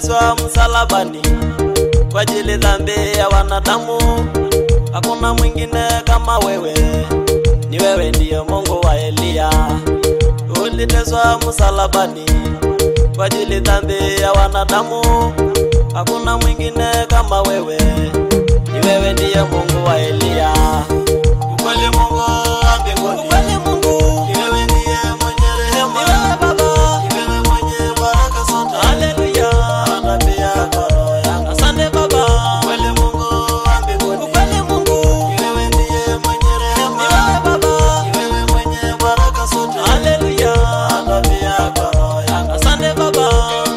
uliteswa msalabani kwa ajili dhambi ya wanadamu. Hakuna mwingine kama wewe, ni wewe ndiye Mungu wa Elia. Uliteswa msalabani kwa ajili dhambi ya wanadamu. Hakuna mwingine kama wewe, ni wewe ndiye Mungu wa Elia. Ukweli Mungu wa mbinguni, ukweli Mungu, ni wewe ndiye mwenye rehema, ni wewe Baba, ni wewe mwenye baraka zote. Haleluya, nabii yako roho yangu. Asante Baba, ukweli Mungu wa mbinguni, ukweli Mungu, ni wewe ndiye mwenye rehema, ni wewe Baba, ni wewe mwenye baraka zote. Haleluya, nabii yako roho yangu. Asante Baba.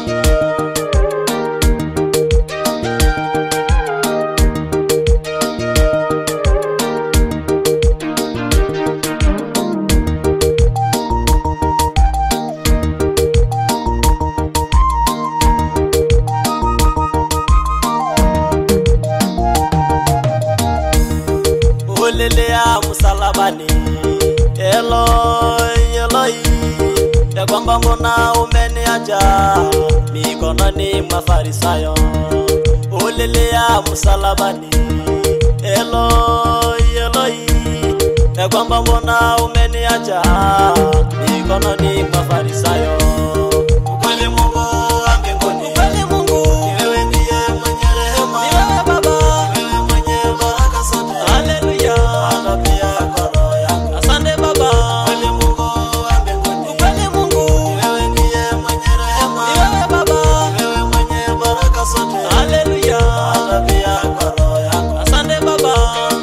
Ulilea msalabani, Eloi, Eloi, ya kwamba mbona umeniacha mikononi mwa Farisayo. Ulilea msalabani, Eloi, Eloi, ya kwamba mbona umeniacha mikononi mwa Farisayo. Ukweli Mungu wa mbinguni, ukweli Mungu, ni wewe ndiye mwenye rehema, ni wewe Baba, ni wewe mwenye baraka zote. Haleluya, nabii yako roho yangu. Asante Baba, ukweli Mungu wa mbinguni, ukweli Mungu, ni wewe ndiye mwenye rehema, ni wewe Baba, ni wewe mwenye baraka zote. Haleluya, nabii yako roho yangu. Asante Baba.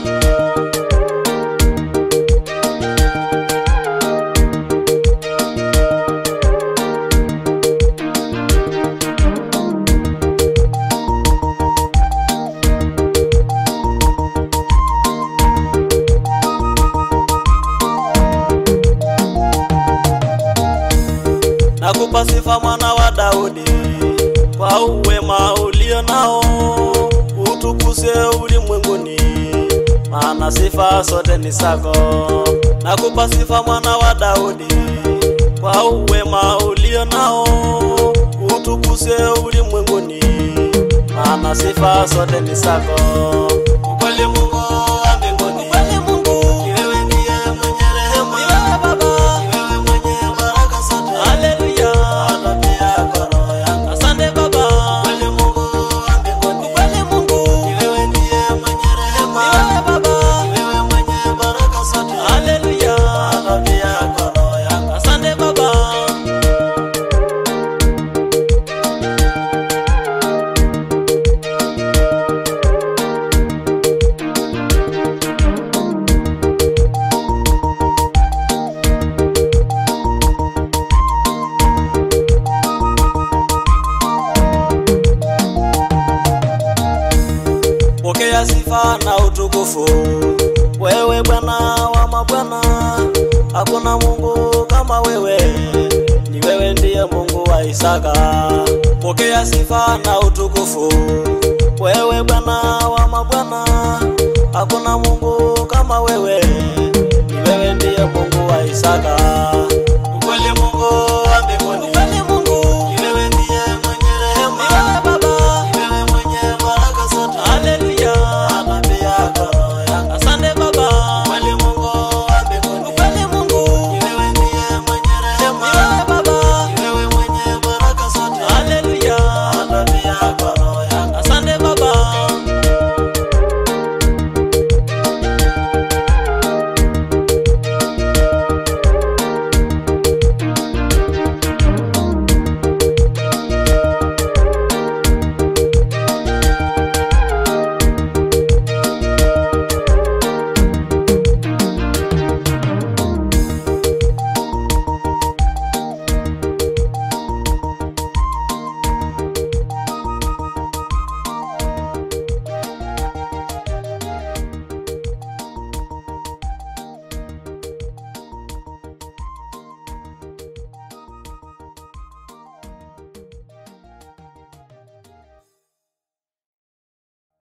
Nakupa sifa mwana wa Daudi, kwa uwema ulio nao, utukuse ulimwenguni, maana sifa zote ni zako. Nakupa sifa mwana wa Daudi, kwa uwema ulio nao, utukuse ulimwenguni, maana sifa zote ni zako. Ukweli Mungu wa mbinguni, ukweli Mungu, ni wewe ndiye mwenye rehema, ni wewe Baba, ni wewe mwenye baraka zote. Haleluya, nabii yako roho yangu. Asante Baba, ukweli Mungu wa mbinguni, ukweli Mungu, ni wewe ndiye mwenye rehema, ni wewe Baba, ni wewe mwenye baraka zote. Haleluya, nabii yako roho yangu. Asante Baba. Pokea sifa na utukufu, wewe Bwana wa mabwana. Hakuna Mungu kama wewe, ni wewe ndiye Mungu wa Isaka. Pokea sifa na utukufu, wewe Bwana wa mabwana. Hakuna Mungu kama wewe, ni wewe ndiye Mungu wa Isaka.